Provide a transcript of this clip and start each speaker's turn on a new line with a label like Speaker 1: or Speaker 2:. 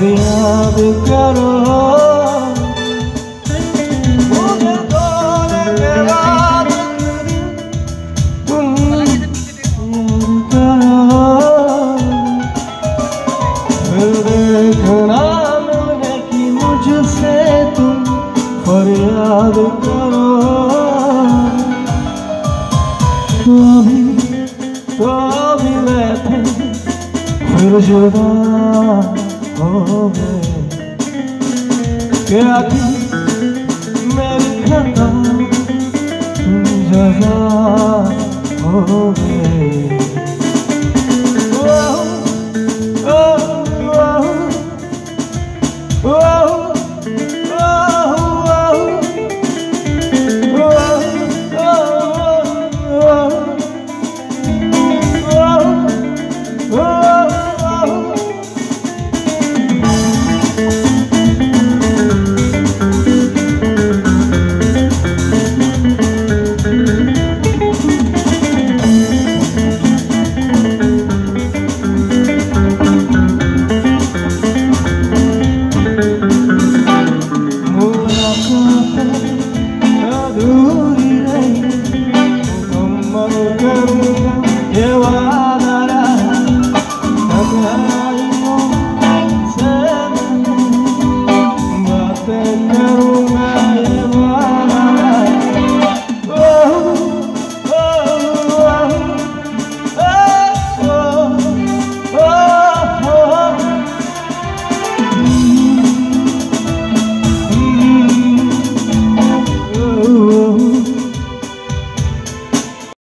Speaker 1: फरियाद करो मुझे तो लेके रात तुम फिर देखना मिलने की मुझसे तुम फरियाद करो। तो अभी बैठे फिर जुदा हो गए, क्या थी मेरी खता तुम जज़ा हो गए।